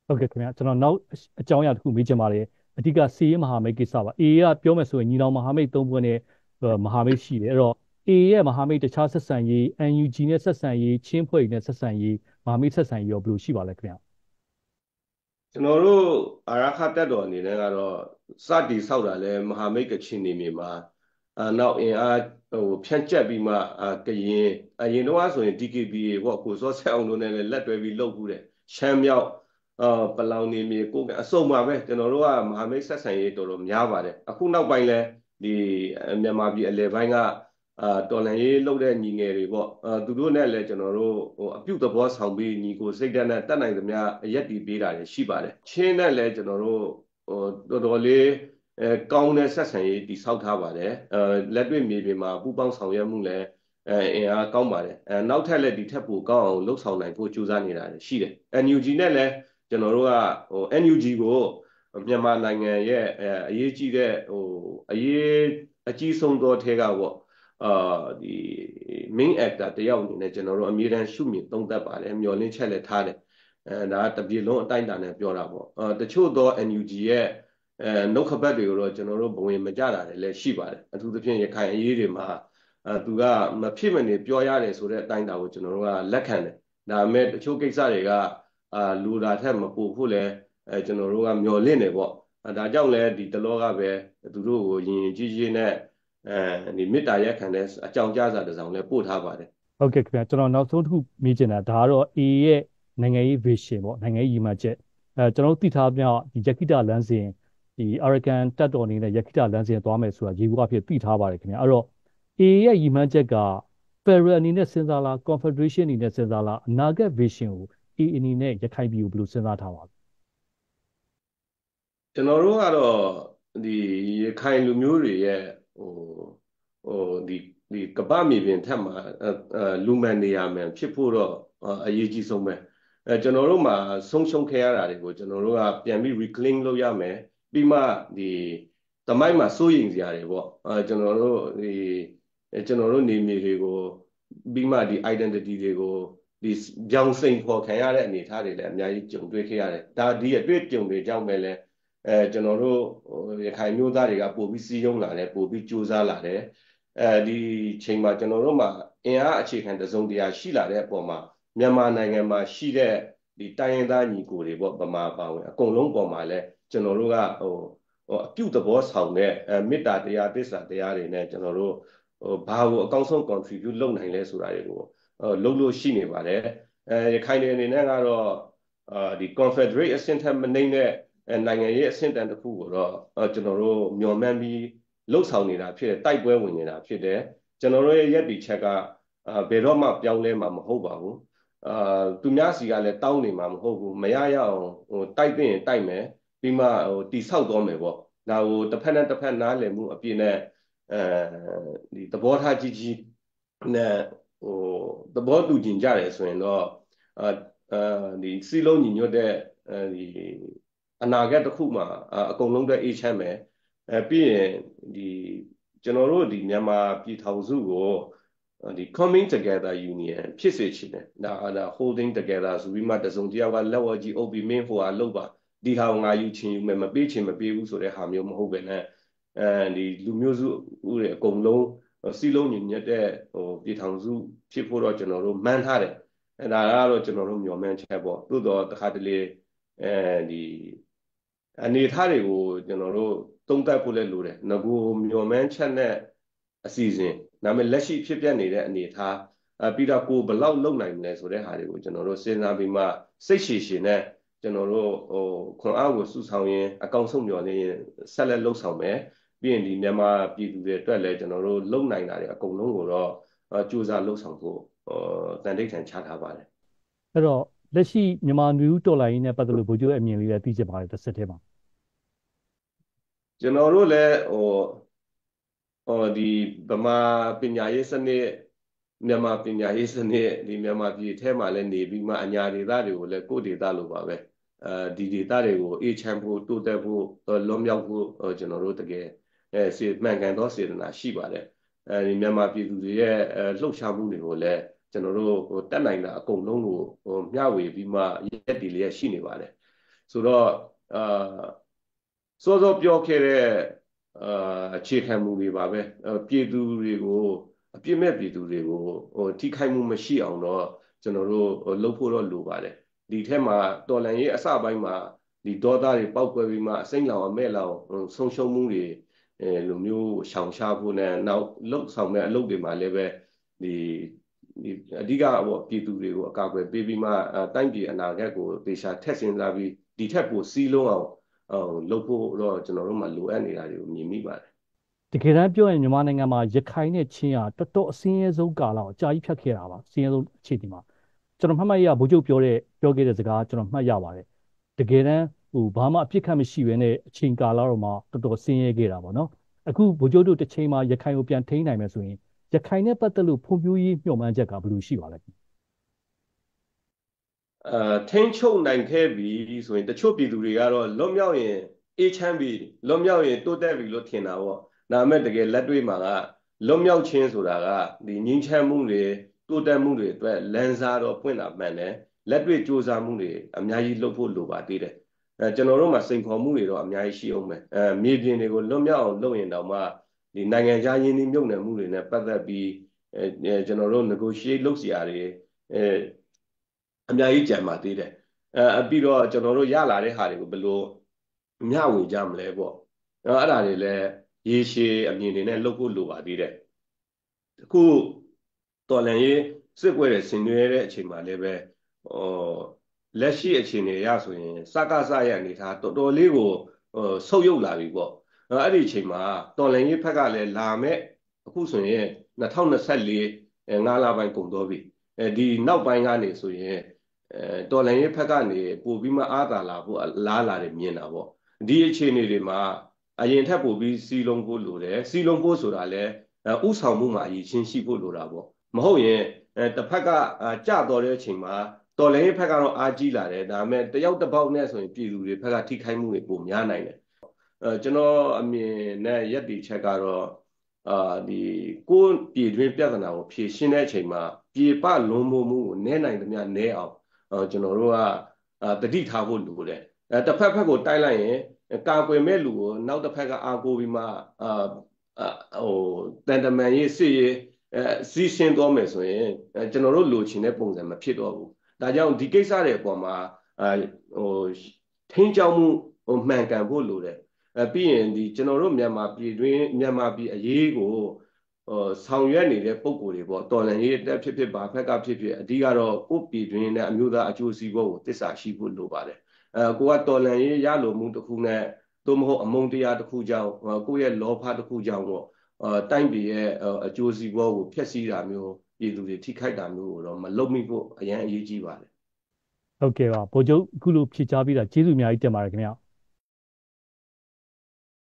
ဟုတ်ကဲ့ခင်ဗျာကျွန်တော်နောက်အကြောင်းအရာတစ်ခုမေးချင်ပါတယ်အဓိကစီးရေးမဟာမိတ်ကိစ္စပါ AA ကပြောမယ်ဆိုရင်ညီနောင်မဟာမိတ်သုံးဖွဲ့နဲ့မဟာမိတ်ရှိတယ်အဲ့တော့ AA ရဲ့မဟာမိတ်တခြားဆက်ဆံရေး NUG နဲ့ဆက်ဆံရေးချင်းဖွဲ့နဲ့ဆက်ဆံရေးမဟာမိတ်ဆက်ဆံရေးရောဘယ်လိုရှိပါလဲခင်ဗျာကျွန်တော်တို့အာရခတက်တော်အနေနဲ့ကတော့စတင်ဆောက်တာလဲမဟာမိတ်ကချင်နေမြေမှာနောက်အင်အားဖြန့်ကျက်ပြီးမှကရင်အရင်တော့ဆိုရင် DKBA ပေါ့ကိုစောဆက်အောင်တို့နဲ့လည်းလက်တွဲပြီးလှုပ်ဘူးတယ်ရှမ်းမြောက်ပလောင်နေမြေကိုအစုံပါပဲကျွန်တော်တို့ကမဟာမိတ်ဆက်ဆံရေးတော်တော်များပါတယ်အခုနောက်ပိုင်းလဲဒီမြန်မာပြည်အလယ်ပိုင်းကတော်လှန်ရေးလုပ်တဲ့ညီငယ်တွေပေါ့သူတို့နဲ့လည်းကျွန်တော်တို့အပြုသဘောဆောင်ပြီးညီကိုစိတ်ဓာတ်နဲ့တတ်နိုင်သမျှအရက်တီပေးတာတွေရှိပါတယ်ချင်းနဲ့လည်းကျွန်တော်တို့တော်တော်လေးကောင်းတဲ့ဆက်ဆံရေးတည်ဆောက်ထားပါတယ်လက်တွေ့မြေပြင်မှာပူးပေါင်းဆောင်ရွက်မှုလည်းအင်အားကောင်းပါတယ်နောက်ထပ်လည်းဒီထက်ပိုကောင်းအောင်လှုပ်ဆောင်နိုင်ဖို့ကြိုးစားနေတာရှိတယ် NUG နဲ့လည်းကျွန်တော်တို့ကNUG ကိုမြန်မာနိုင်ငံရဲ့အရေးကြီးတဲ့အရေးအကြီးဆုံးသောထဲကပေါ့ဒီ main actor တယောက်အနေနဲ့ကျွန်တော်တို့အမြဲတမ်းရှုမြင်သုံးသပ်ပါတယ်မျှော်လင့်ချက်လည်းထားတယ်ဒါတပြည်လုံးအတိုင်းအတာနဲ့ပြောတာပေါ့တချို့သော NUG ရဲ့နှုတ်ခပတ်တွေကိုတော့ကျွန်တော်တို့ဘဝင်မကြတာလည်းရှိပါတယ်အထူးသဖြင့်ရခိုင်အရေးတွေမှာသူကမဖြစ်မနေပြောရတယ်ဆိုတဲ့အတိုင်းအတာကိုကျွန်တော်တို့ကလက်ခံတယ်ဒါပေမဲ့တချို့ကိစ္စတွေကလူတာထက်မပိုဖို့လဲကျွန်တော်တို့ကမျှော်လင့်နေပေါ့ဒါကြောင့်လဲဒီတလောကပဲသူတို့ကိုရင်ကြီးကြီးနဲ့ဒီမေတ္တာရက်ခံတဲ့အကြောင်းကြားစာတစ်စောင်လည်းပို့ထားပါတယ်ဟုတ်ကဲ့ခင်ဗျာကျွန်တော်နောက်ဆုံးတစ်ခုမေးချင်တာဒါကတော့ AA ရဲ့နိုင်ငံရေး vision ပေါ့နိုင်ငံရေးရည်မှန်းချက်ကျွန်တော်တို့သိထားပြဒီယက္ခိတလမ်းစဉ်ဒီ Arakan တက်တော်အနေနဲ့ယက္ခိတလမ်းစဉ်သွားမယ်ဆိုတာရေဘူးအဖြစ်သိထားပါတယ်ခင်ဗျာအဲ့တော့ AA ရဲ့ရည်မှန်းချက်က Federal အနေနဲ့စဉ်းစားလား Confederation အနေနဲ့စဉ်းစားလားအနာဂတ် vision ကို AA အနေနဲ့ရခိုင်ပြည်ကိုဘယ်လိုစဉ်းစားထားပါလဲကျွန်တော်တို့ကတော့ဒီရခိုင်လူမျိုးတွေရဲ့ဟိုဒီကပ္ပမြေပြင်ထက်မှာလူမှန်နေရမယ်ဖြစ်ဖို့တော့အရေးကြီးဆုံးပဲကျွန်တော်တို့မှာဆုံးရှုံးခဲ့ရတာတွေကိုကျွန်တော်တို့ကပြန်ပြီး reclaim လုပ်ရမယ်ပြီးမှဒီသမိုင်းမှာစိုးရိမ်စရာတွေပေါ့ကျွန်တော်တို့နေမြေတွေကိုပြီးမှဒီ identity တွေကိုဒီကြောင်စိန်ဖော်ခံရတဲ့အနေအထားတွေလည်းအများကြီးကြုံတွေ့ခဲ့ရတယ်ဒါဒီအတွေ့အကြုံတွေကြောင့်ပဲလဲကျွန်တော်တို့ရခိုင်မျိုးသားတွေကပို့ပြီးစီးရုံးလာတယ်ပို့ပြီးကြိုးစားလာတယ်ဒီချိန်မှာကျွန်တော်တို့မှာအင်အားအခြေခံတစုံတရာရှိလာတဲ့အပေါ်မှာမြန်မာနိုင်ငံမှာရှိတဲ့ဒီတိုင်းရင်းသားညီကိုတွေပေါ့ဗမာပါဝင်အကုန်လုံးပေါ်မှာလဲကျွန်တော်တို့ကအပြုသဘောဆောင်တဲ့မေတ္တာတရားသစ္စာတရားတွေနဲ့ကျွန်တော်တို့ဘာကိုအကောင်းဆုံး contribute လုပ်နိုင်လဲဆိုတာတွေကိုလုပ်လို့ရှိနေပါတယ်ရခိုင်တွေအနေနဲ့ကတော့ဒီ Confederate အဆင့်ထက်မနှိမ့်တဲ့နိုင်ငံရေးအဆင့်တန်းတစ်ခုကိုတော့ကျွန်တော်တို့မျှော်မှန်းပြီးလှုပ်ဆောင်နေတာဖြစ်တယ်တိုက်ပွဲဝင်နေတာဖြစ်တယ်ကျွန်တော်တို့ရဲ့ရပ်တည်ချက်ကဘယ်တော့မှပြောင်းလဲမှာမဟုတ်ပါဘူးသူများစီကလည်းတောင်းနေမှာမဟုတ်ဘူးမရရအောင်တိုက်သိရင်တိုက်မယ်ပြီးမှတိဆောက်တော့မယ်ပေါ့ဒါကိုတစ်ဖက်နဲ့တစ်ဖက်နားလည်မှုအပြည့်နဲ့ဒီသဘောထားကြီးကြီးနဲ့သဘောတူကျင်ကြတယ်ဆိုရင်တော့ဒီစီလုံးညီညွတ်တဲ့ဒီအနာဂတ်တစ်ခုမှာအကုန်လုံးအတွက်အေးချမ်းမယ်ပြီးရင်ဒီကျွန်တော်တို့ဒီမြန်မာပြည်ထောင်စုကိုဒီ coming together union ဖြစ်စေချင်တယ်ဒါ holding together ဆိုပြီးမှတစုံတယောက်ကလက်ဝါးကြီးအုပ်ပြီးမင်းဟိုဟာလောက်ပါဒီဟာငါယူချင်ယူမယ်မပေးချင်မပေးဘူးဆိုတဲ့ဟာမျိုးမဟုတ်ပဲနဲ့ဒီလူမျိုးစုဥတွေအကုန်လုံးစီလုံးညီညွတ်တဲ့ပြည်ထောင်စုဖြစ်ဖို့တော့ကျွန်တော်တို့မှန်းထားတယ်ဒါကတော့ကျွန်တော်တို့မျှော်မှန်းချက်ပေါ့သို့တော့တစ်ခါတလေဒီအနေအထားတွေကိုကျွန်တော်တို့သုံးသပ်ဖို့လည်းလိုတယ်ငကိုမျှော်မှန်းချက်နဲ့အစီအစဉ်ဒါပေမဲ့လက်ရှိဖြစ်ပျက်နေတဲ့အနေအထားပြီးတော့ကိုဘလောက်လုံနိုင်မလဲဆိုတဲ့ဟာတွေကိုကျွန်တော်တို့စဉ်းစားပြီးမှစိတ်ရှည်ရှည်နဲ့ကျွန်တော်တို့ခွန်အားကိုစုဆောင်ရင်အကောင့်ဆုံးမျှော်လင့်ရင်ဆက်လက်လှုပ်ဆောင်မယ်ပြီးရင်ဒီမြန်မာပြည်သူတွေအတွက်လည်းကျွန်တော်တို့လုံနိုင်တာတွေအကုန်လုံးကိုတော့ကြိုးစားလှုပ်ဆောင်ဖို့တန်တိတ်ထန်ချထားပါတယ်အဲ့တော့လက်ရှိမြန်မာနယူးတော်လိုင်းနဲ့ပတ်သက်လို့ဗိုလ်ချုပ်ရဲ့အမြင်လေးလည်းသိချင်ပါတယ်တစ်ဆက်တည်းမှာကျွန်တော်တို့လည်းဒီဗမာပညာရေးစနစ်မြန်မာပညာရေးစနစ်ဒီမြန်မာပြည်ထဲမှာလည်းနေပြီးမှအညာဒေသတွေကိုလည်းကိုယ့်ဒေသလိုပါပဲဒီဒေသတွေကိုအေးချမ်းဖို့တိုးတက်ဖို့လွန်မြောက်ဖို့ကျွန်တော်တို့တကယ်မှန်ကန်သောစေတနာရှိပါတယ်ဒီမြန်မာပြည်သူတွေရဲ့လှုပ်ရှားမှုတွေကိုလည်းကျွန်တော်တို့တက်နိုင်တာအကုန်လုံးကိုမျှဝေပြီးမှရက်တည်လျက်ရှိနေပါတယ်ဆိုတော့စောစောပြောခဲ့တဲ့အခြေခံမူတွေပါပဲပြည်သူတွေကိုအပြစ်မဲ့ပြည်သူတွေကိုထိခိုက်မှုမရှိအောင်တော့ကျွန်တော်တို့လုပ်ဖို့တော့လိုပါတယ်ဒီထက်မှာတော်လန်ရေးအစပိုင်းမှာဒီဒေါသတွေပောက်ကွဲပြီးမှအစိမ့်လောင်အမဲ့လောင်ဆုံးရှုံးမှုတွေလိုမျိုးရှောင်ရှားဖို့နဲ့နောက်လှုပ်ဆောင်မဲ့အလုပ်တွေမှာလည်းပဲဒီအဓိကပေါ့ပြည်သူတွေကိုအကာအကွယ်ပေးပြီးမှတိုင်းပြည်အနာဂတ်ကိုသေချာထက်ဆင်စားပြီးဒီထက်ပိုစီးလုံးအောင်လုပ်ဖို့တော့ကျွန်တော်တို့မှလိုအပ်နေတာတွေကိုမြင်မိပါတယ်တကယ်တမ်းပြောရင်မြန်မာနိုင်ငံမှာရခိုင်နဲ့ချင်းဟာတော်တော်အဆင်းရဲဆုံးကာလကိုအကြာကြီးဖြတ်ခဲ့တာပါအဆင်းရဲဆုံးအခြေအနေမှာကျွန်တော်မှတ်မှတ်ရဗိုလ်ချုပ်ပြောခဲ့တဲ့စကားကျွန်တော်မှတ်ရပါတယ်တကယ်တမ်းဘာမှအပြစ်ခတ်မရှိဘဲနဲ့အချိန်ကာလတော့မှတော်တော်ဆင်းရဲခဲ့တာပေါ့နော်အခုဗိုလ်ချုပ်တို့တစ်ချိန်မှာရခိုင်ကိုပြန်ထိန်းနိုင်မယ်ဆိုရင်ရခိုင်နဲ့ပတ်သက်လို့ဖွံ့ဖြိုးရေးမျှော်မှန်းချက်ကဘယ်လိုရှိပါလဲထိန်းချုပ်နိုင်ခဲ့ပြီဆိုရင်တချို့ပြည်သူတွေကတော့လွတ်မြောက်ရင်အေးချမ်းပြီလွတ်မြောက်ရင်တိုးတက်ပြီလို့ထင်တာပေါ့ဒါပေမဲ့တကယ်လက်တွေ့မှာကလွတ်မြောက်ခြင်းဆိုတာကဒီငြိမ်းချမ်းမှုတွေတိုးတက်မှုတွေအတွက်လမ်းစားတော့ပွင့်တာမှန်တယ်လက်တွေ့စ조사မှုတွေအများကြီးလုပ်ဖို့လိုပါသေးတယ်ကျွန်တော်တို့မှာစိန်ခေါ်မှုတွေတော့အများကြီးရှိအောင်မယ်မြေပြင်တွေကိုလွတ်မြောက်အောင်လုပ်ရင်တော့မှဒီနိုင်ငံခြားရင်းနှီးမြှုပ်နှံမှုတွေနဲ့ပတ်သက်ပြီးကျွန်တော်တို့ negotiate လုပ်စရာတွေအများကြီးကြံပါသေးတယ်ပြီးတော့ကျွန်တော်တို့ရလာတဲ့ဟာတွေကိုဘယ်လိုမျှဝေကြမလဲပေါ့အဲ့ဒါတွေလည်းရေရှည်အမြင်တွေနဲ့လုပ်ဖို့လိုပါသေးတယ်အခုတော်လန်ရေးစစ်ပွဲတွေဆင်နွှဲတဲ့အချိန်မှာလည်းပဲလက်ရှိအခြေအနေရဆိုရင်စကစရဲ့အနေထားတော်တော်လေးကိုဆုတ်ယုတ်လာပြီပေါ့အဲ့ဒီအချိန်မှာတော်လန်ရေးဖက်ကလည်းလာမဲ့အခုဆိုရင်2024 5 လပိုင်းကုန်တော့ပြီဒီနောက်ပိုင်းကနေဆိုရင်တော်လှန်ရေးဖက်ကနေပို့ပြီးမှအားသာလာဖို့လားလာတယ်မြင်တာပေါ့ဒီအခြေအနေတွေမှာအရင်ထက်ပို့ပြီးစီလုံးဖို့လိုတယ်စီလုံးဖို့ဆိုတာလဲဥဆောင်မှုမှာအရေးချင်းရှိဖို့လိုတာပေါ့မဟုတ်ရင်တစ်ဖက်ကကြတော့တဲ့အချိန်မှာတော်လှန်ရေးဖက်ကတော့အားကြီးလာတယ်ဒါပေမဲ့တယောက်တစ်ပေါက်နဲ့ဆိုရင်ပြည်သူတွေဖက်ကထိခိုက်မှုတွေပိုများနိုင်တယ်ကျွန်တော်အမြင်နဲ့ယက်တီချက်ကတော့ဒီကိုယ်ပြည်တွင်းပြဿနာကိုဖြေရှင်းတဲ့အချိန်မှာပြေပလွန်မိုးမှုကိုနည်းနိုင်သမျှနည်းအောင်ကျွန်တော်တို့ကတတိထားဖို့လိုတယ်တစ်ဖက်ဖက်ကိုတိုက်လိုက်ရင်ကာကွယ်မဲ့လူကိုနောက်တစ်ဖက်ကအားကိုးပြီးမှတန်တမန်ရေးစစ်ရေးစီးရှင်းသွားမယ်ဆိုရင်ကျွန်တော်တို့လိုချင်တဲ့ပုံစံမဖြစ်တော့ဘူးဒါကြောင့်ဒီကိစ္စတွေအပေါ်မှာထိန်းကျောင်းမှုမှန်ကန်ဖို့လိုတယ်ပြီးရင်ဒီကျွန်တော်တို့မြန်မာပြည်တွင်းမြန်မာပြည်အရေးကိုဆောင်ရွက်နေတဲ့ပုံကိုယ်တွေပေါ့တော်လှန်ရေးတက်ဖြစ်ဖြစ်ဘာဖက်ကဖြစ်ဖြစ်အဓိကတော့ကိုယ့်ပြည်တွင်းနဲ့အမျိုးသားအကျိုးစီးပွားကိုတစ္ဆာရှိဖို့လိုပါတယ်ကိုကတော်လှန်ရေးရလိုမှုတစ်ခုနဲ့သို့မဟုတ်အမုန်းတရားတစ်ခုကြောင့်ကိုယ့်ရဲ့လောဘတစ်ခုကြောင့်ပေါ့တိုင်းပြည်ရဲ့အကျိုးစီးပွားကိုဖျက်ဆီးတာမျိုးပြည်သူတွေထိခိုက်တာမျိုးကိုတော့မလုပ်မိဖို့အရင်အရေးကြီးပါတယ်ဟုတ်ကဲ့ပါဗိုလ်ချုပ်အခုလိုဖြေချပေးတာကျေးဇူးအများကြီးတင်ပါတယ်ခင်ဗျာ